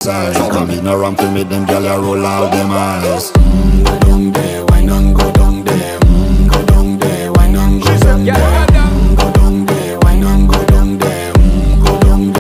size. Come in around to meet them, gyal a roll out them eyes.